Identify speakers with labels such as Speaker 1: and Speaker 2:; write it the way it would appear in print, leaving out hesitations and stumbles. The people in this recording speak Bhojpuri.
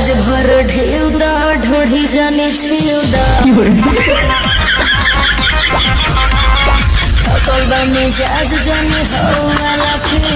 Speaker 1: आज भर ढेउदा ढोढ़ी जाने छिउदा थकल बा मिजाज जाने हो वाला फिर